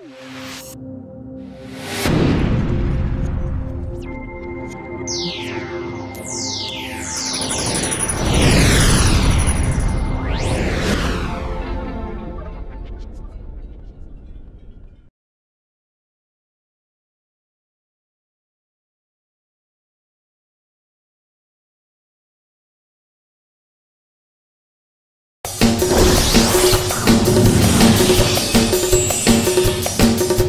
เ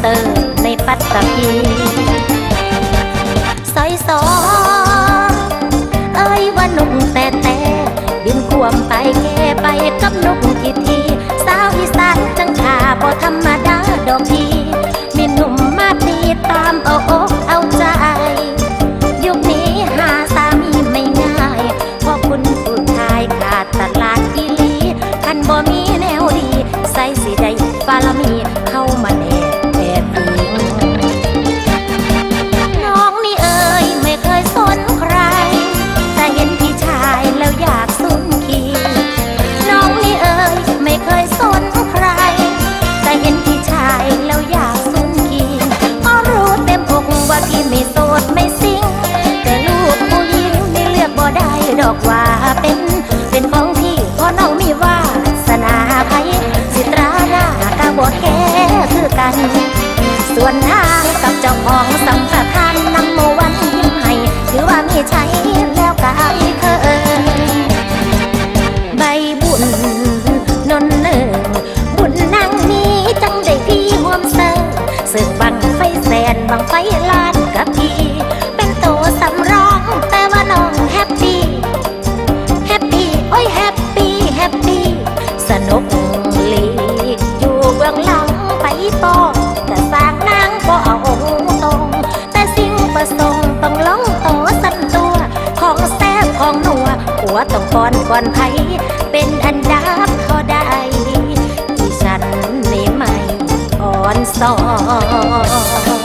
เตอร์ในปัตตภีซอยสองเอ้ยว่านุ่งแต่บินควมไปแก่ไปกับนกทีสาวอีสานจังขาบ่ธรรมดาดอกพีมีหนุ่มมาตีตามเอาอกเอาใจยุคนี้หาสามีไม่ง่ายเพราะคุณผู้ชายขาดตลาดอีหลีคันบ่มีแนวดีใส่สิได้บารมีเข้ามาแอบอิงน้องนี่เอ่ยไม่เคยสนใครแต่เห็นพี่ชายแล้วอยากสุนขีน้องนี่เอ่ยไม่เคยสนใครแต่เห็นพี่ชายแล้วอยากสุนขีก็รู้เต็มอกว่าพี่ไม่โสดไม่ซิงแต่ลูกผู้หญิงนี่เลือกบ่ได้ดอกว่าเป็นของพี่เพราะน้องมีวาสนาไผสิตราหน้ากะบ่แค่คือกันส่วนทางกับเจ้าของสัมปทานนำโมวันยิ้มให้ถือว่ามีใช้แล้วกายเคยใบบุญนนเนิ่งบุญนางนี้จังได้พี่ห่วมเสิร์ฟบังไฟแสนบังไฟลานกับพี่เป็นโตสำรองแต่ว่าน้องแฮปปี้โอ้ยแฮปปี้สนุกลีกอยู่เบื้องหลังไปต่อแต่สร้างนางก็เอาตรงแต่สิ่งประสงค์ต้องล้องโตสั่นตัวของแซ่บของนัวหัวต้องก่อนไผเป็นอันดับก็ได้ที่ฉันนี่ไม่อ่อนสอน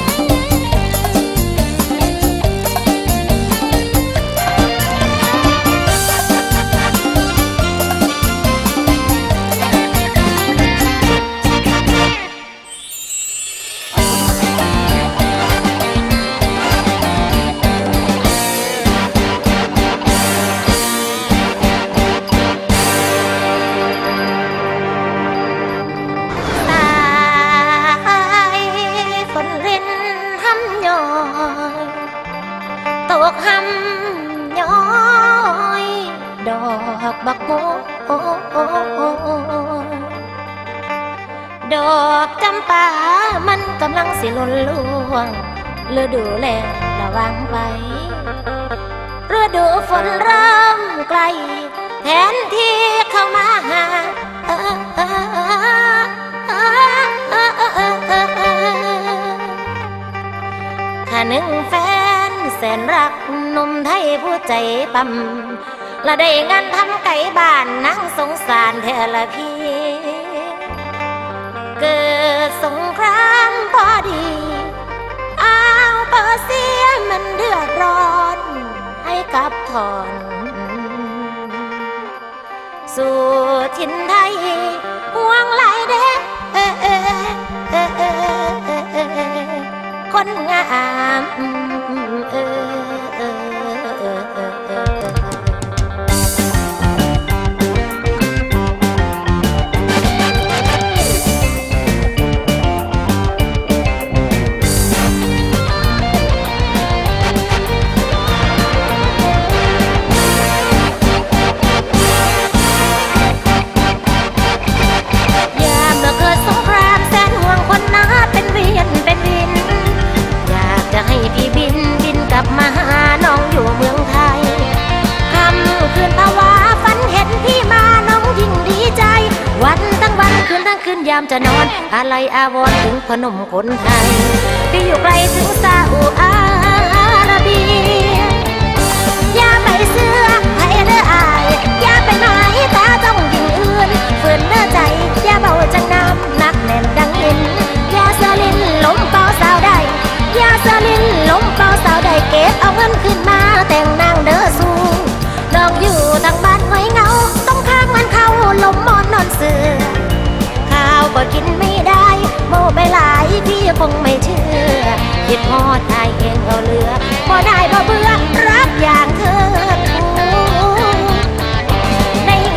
บักโมดอกจำปามันกำลังสิหล่นล่วงฤดูแล้งระวังไว้ฤดูฝนเริ่มใกล้แทนที่เข้ามาหาข้าหนึ่งแฟนแสนรักหนุ่มไทยผู้ใจปั๊มละได้งานทำไก่บ้านนั่งสงสารแทละพี่เกิดสงครามพอดีอ้าวเปอร์เซียมันเดือดร้อนให้กับทอนสู่ถิ่นไทยห่วงไหลเด้คนงามมาหาน้องอยู่เมืองไทยค่ำคืนภาวะฝันเห็นพี่มาน้องยิ่งดีใจวันทั้งวันคืนทั้งคืนยามจะนอนอะไรอาวรณ์ถึงพนมคนไทยพี่อยู่ไกลถึงซาอุอาระเบียอย่าไปเสื้อให้เด้ออายอย่าไปหมายตาต้องยิ่งอื่นฝืนเด้อใจอย่าเบาจังน้ำนักแน่นดังหินอย่าเสลินล้มเป่าสาวได้อย่าเสลินล้มเป่าสาวได้เก็บเอาเงินขึ้นมาแต่งนางเด้อสู้น้องอยู่ทางบ้านหอยเงาต้องข้างมันเข้าลมมอนนอนเสือข้าวก็กินไม่ได้โมไปหลายพี่คงไม่เชื่อคิดฮอดไทยเองเอาเหลือพอได้พอเบื่อรักอย่างเธอได้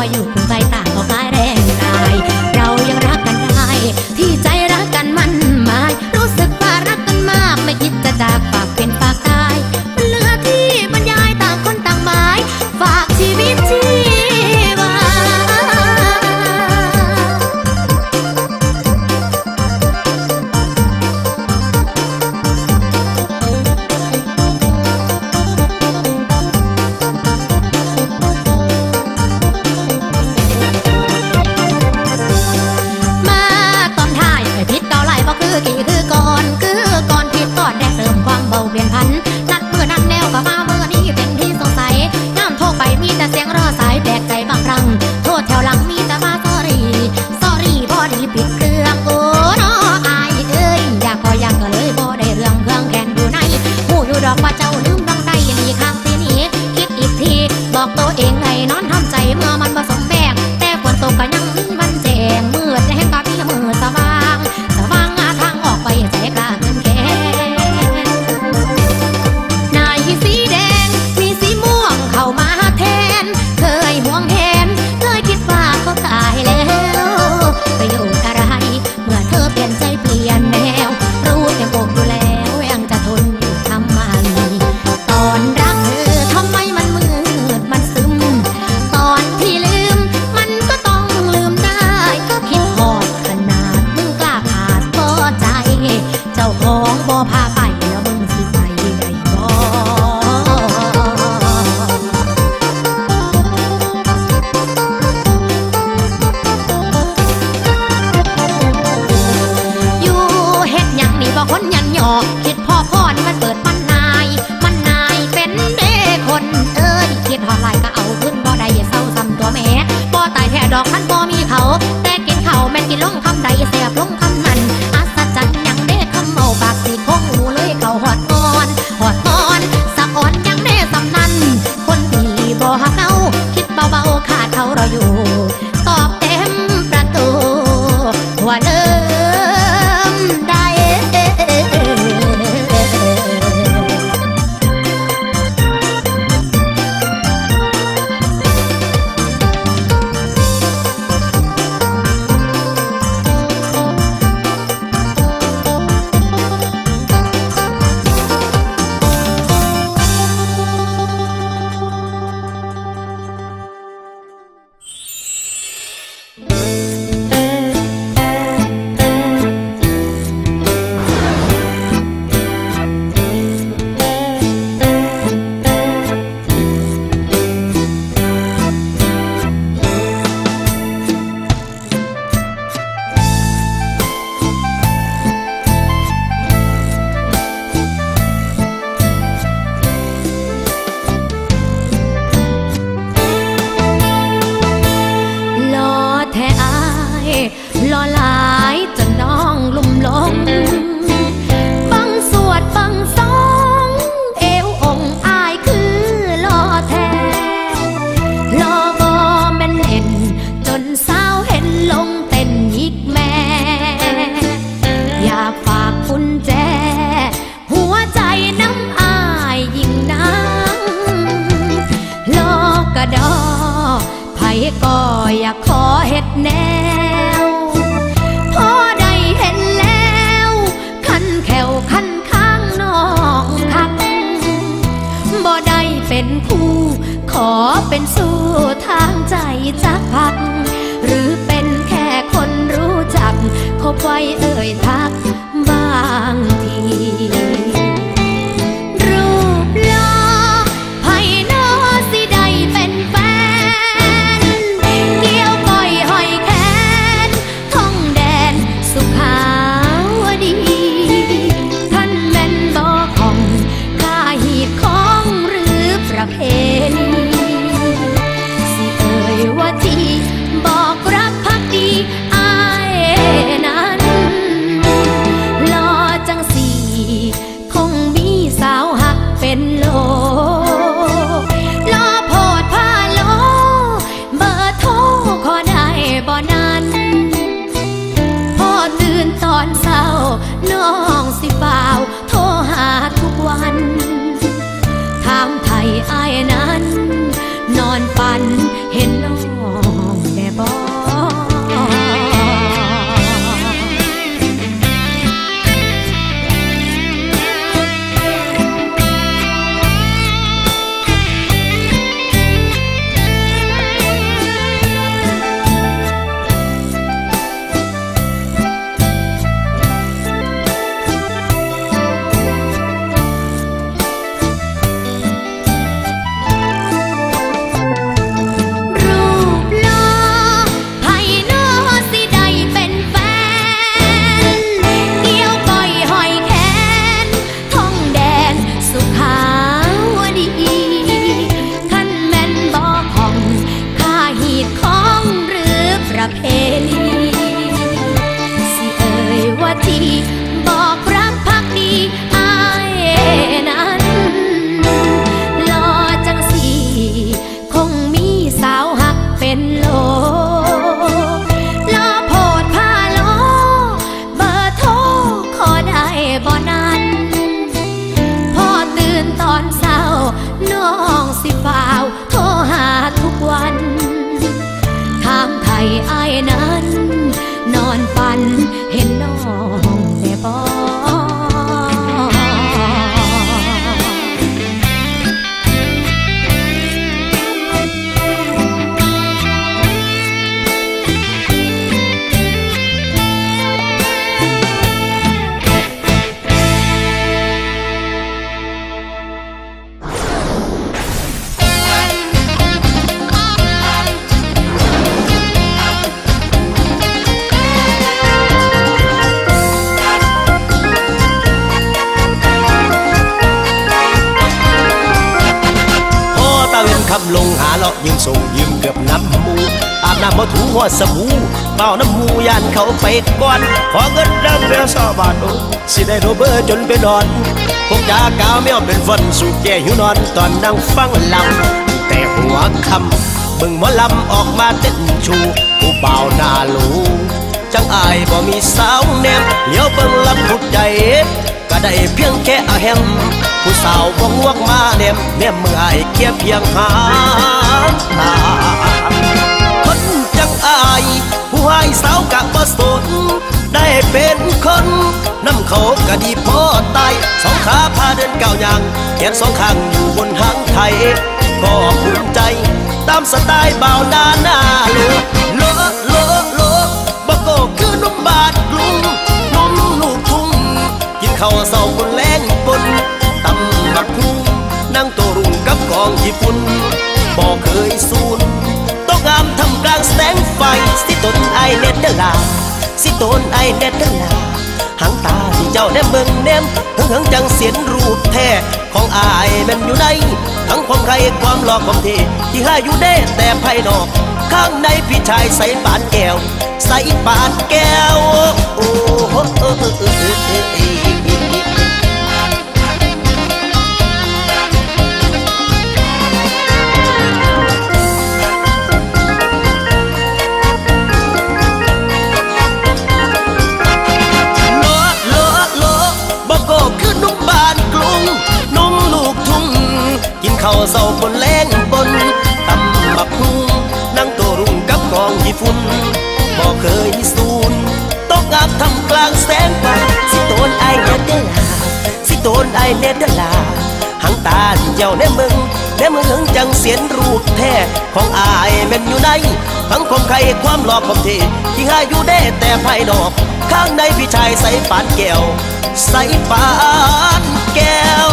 มาอยู่กรุงไกลต่างก็กลายแรงกายเรายังรักกันได้ที่ใจรักกันมันหมายรู้สึกว่ารักกันมากไม่คิดจะจากปากเป็นปากตายมันเหลือที่บรรยายต่างคนต่างหมายฝากชีวิตชีวาเปลี่ยนพันนัดเมื่อนั้นแนวก็มาเมื่อนี้เป็นที่สงสัยน้ำโทรไปมีแต่เสียงรอสายแปลกใจบางครั้งโทษแถวหลังมีแต่มาsorry พอดีปิดเครื่องโอ้น้ออายเอ้ยอยากก็อยากก็เลยบ่ได้เรื่องเครื่องแข่งอยู่ในหูอยู่ดอกว่าเจ้าลืมดังใดนี่ข้างที่นี้คิดอีกทีบอกตัวเองให้นอนทำใจเมื่อมันผสมแบกแต่ฝนตกก็ยังมีวันแจ้งมืดแจ้งกับพี่มือสว่างทางออกไปใจกล้าเกินแค่สีแดงมีสีม่วงเข้ามาแทนเคยห่วงเห็นเคยคิดว่าเขาตายแล้วประโยชน์อะไรเมื่อเธอเปลี่ยนใจเปลี่ยนแนวรู้แต่บอกอยู่แล้วยังจะทนอยู่ทำไมตอนรักเธอทำไมมันมืดมันซึมตอนที่ลืมมันก็ต้องลืมได้คิดหอดขนาดมึงกล้าขาดพอใจเจ้าของบ่พาไปแล้วมึงสิไปได้บ่คนยันหยอกคิดพ่อนี่มันเปิดมันนายเป็นเด็กคนเอ้ยคิดหอดลายก็เอาขึ้นบ่ได้เศร้าซ้ำตัวแม่บ่ตายแท้ดอกมันบ่มีเขาแต่กินเขาแม่นกินลงคำใดแสบลงคำนั้นอัศจรรย์ยังเด็กคำเมาปากสีคงหูเลยเขาหอดตอนสะอ่อนยังเด็กสำนันคนที่บ่หักเอาคิดเบาๆขาดเขารออยู่ตอบเต็มประตูว่าเลิมได้รอหลายจนน้องลุ่มหลงบังสวดบังสองเอวองอายคือรอแท้รอบ่แม่นเห็นจนสาวเห็นลงเต้นยิกแม่อยากฝากกุญแจหัวใจน้ำอายยิ่งนักรอกระดอไผก็อยากขอเฮ็ดแนวพอได้เห็นแล้วคันแขวคันข้างน้องคักบ่ได้เป็นคู่ขอเป็นสู้ทางใจจักพักหรือเป็นแค่คนรู้จักคบไว้เอ่ยทักบางทีรูปหล่อไผน้อสิได้เป็นแฟนเกี่ยวก้อยห้อยแขนท่องแดนสุขาวดีท่านแม่นบ่ของข้าหีดของหรือประเพณีสิเอ่ยว่าที่บอกรักพักดีอายนั้นสิเอ่ยว่าที่บอกรักพักดีอายนั้นหล่อจังสีคงมีสาวหักเป็นโลรอโพดพาโลเบอร์โทรขอได้บ่นั้นพอตื่นตอนเช้าน้องสิฝ่าวโทรหาทุกวันถามไทยอ้ายนั้นนอนฝันเห็นน้องแน่บ่คำลงหาเลาะยืมส่งยืมเกือบน้ำมูอาบน้ำมาถูหัวสบู่เป่าน้ำมูยานเขาไปก่อนขอเงินเริ่มแล้ว20 บาทสิได้โรเบอร์จนไปนอนพวกยากาวแมวเป็นฟันสู่แก่หิวนอนตอนนั่งฟังลำแต่หัวคำบึงหมอลำออกมาเต้นชูผู้เบาหน้าลูจังอายบ่มีสาวแนมเลี้ยวเบิ่งลำพุดใจก็ได้เพียงแค่อาแฮมผู้สาวบ่งวกมาแนมเมื่ออายแค่เพียงหางตาคนจังอายผู้ให้สาวกะบ่สนได้เป็นคนน้ำเขาก็ดีพอตายสองขาพาเดินก้าวย่างแขนสองข้างอยู่บนหางไทยก็ภูมิใจตามสไตล์บ่าวหน้าลูกโลบ่โก้คือนุ่มบาดกรุงนุ่มลูกทุ่งกินข้าวเศร้าบนแรงปนตำบักหุ่งนั่งโตรุ่งกับกองญี่ปุ่นบ่เคยสูญต้องงามทำกลางแสงไฟสิตนไอเน็ตเดลาสิตนไอเน็ตเดลาหางตาที่เจ้าแนมเบิ่งแนมหึงจังเสียนรูปแท้ของอายมันอยู่ในทั้งความใครความหลอกความเท่ที่ให้อยู่เด้แต่ภายนอกข้างในพี่ชายใส่ปานแก้วใส่ปานแก้วโอ้โหเขาเศร้าบนแรงบนตำบักหุ่งนั่งโตรุ่งกับกองญี่ปุ่นบ่เคยสูญตกอับทำกลางแสงไฟสิโตนไอเนเดลาสิโตนไอเนเดลาหางตาที่เจ้าแนมึงหึงจังเสียนรูปแท้ของอายแม่นอยู่ในทั้งความใครความหลอกความเท่ที่หาอยู่ได้แต่ภายนอกข้างในพี่ชายใส่ปานแก้วใส่ปานแก้ว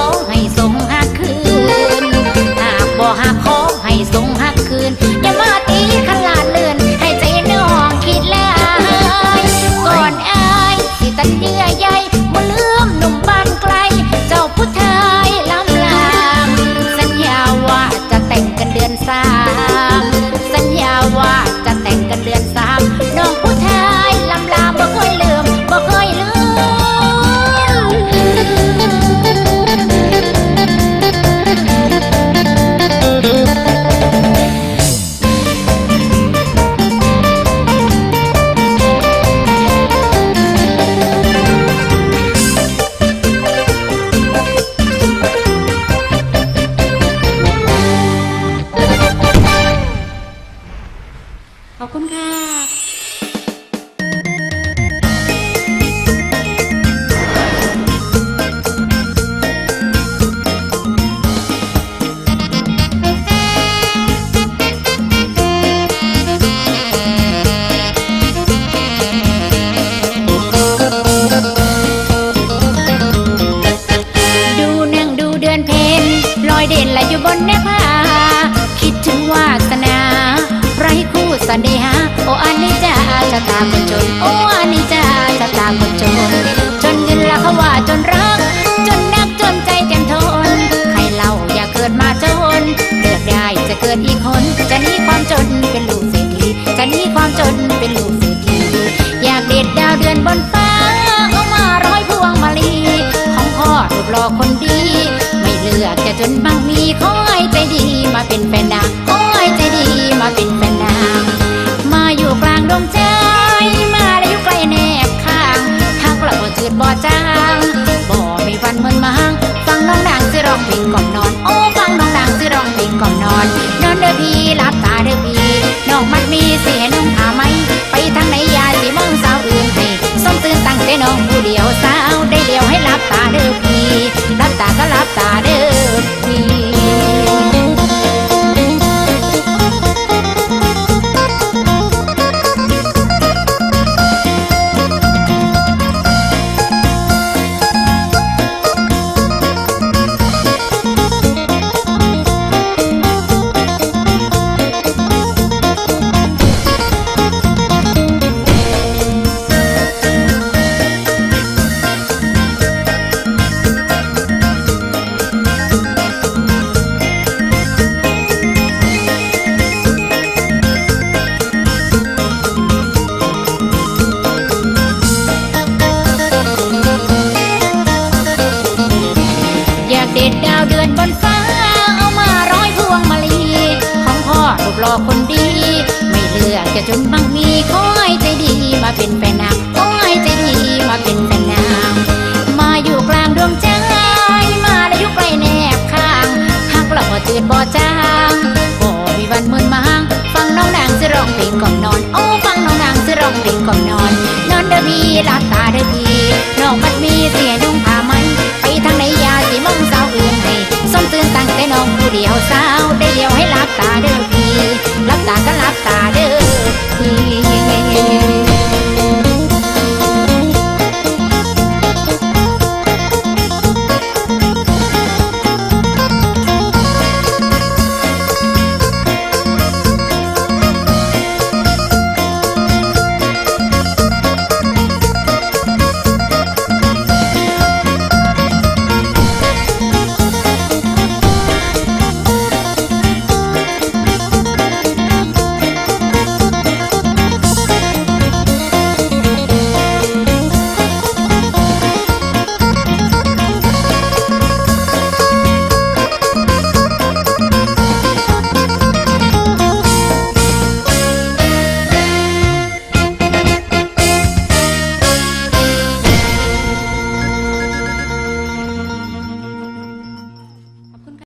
ของให้ส่งหักคืนหากบ่หักของให้ส่งหักคืนอย่ามาตีขลาดเลือนให้ใจน้องคิดแล้วก่อนอายสิตัดเยื่อใยบ่ลืมหนุ่มบ้านไกลเจ้าผู้ชายล้ำลางสัญญาว่าจะแต่งกันเดือนสามสัญญาว่าจะแต่งกันเดือนสามน้องผู้ชายล้ำลางบ่เคยลืมบ่เคยลืมขอบคุณค่ะดูหนังดูเดือนเพ็ญลอยเด่นและอยู่บนแนภาคิดถึงวาสนาไร้คู่สันเดหาโออันนี้จะชะตาคนจนโออันนี้จะชะตาคนจนจนเงินละเขาว่าจนรักจนนักจนใจเต็มทนใครเล่าอย่าเกิดมาจนเลือกได้จะเกิดอีกคนจะหนีความจนเป็นลูกเศรษฐีจะหนีความจนเป็นลูกเศรษฐีอยากเด็ดดาวเดือนบนฟ้าเอามาร้อยพวงมาลีของพ่อรูปหล่อคนดีไม่เลือกจะจนบางมีขอให้ใจดีมาเป็นแฟนนางขอให้ใจดีมาเป็นแฟนนางมาอยู่กลางดวงใจมาแล้วอยู่ใกล้แนบข้างหักละบ่จืดบ่จางบ่มีวันเหมือนมางฟังน้องนางสิร้องเพลงก่อนนอนโอ้ฟังน้องนางสิร้องเพลงก่อนนอนนอนเด้อพี่หลับตาเด้อพี่น้องมันมีเสียน้องหาไหมไปทางไหนยาสิมองสาวอื่นให้ส้มตื่นตั้งแต่น้องผู้เดียวสาวได้เดียวให้หลับตาเด้อพี่หลับตาก็หลับตาเด้อพี่เด็ดดาวเดือนบนฟ้าเอามาร้อยพวงมาลีของพ่อรูปหล่อคนดีไม่เลือกจะจนบางมีขอให้ใจดีมาเป็นแฟนนางขอให้ใจดีมาเป็นแฟนนางมาอยู่กลางดวงใจมาแล้วอยู่ใกล้แนบข้างหักละบ่จืดบ่จางบ่มีวันเหมือนมางฟังน้องนางสิร้องเพลงก่อนนอนโอ้ฟังน้องนางสิร้องเพลงก่อนนอนนอนเด้อพี่หลับตาเด้อพี่น้องมันมีเสีย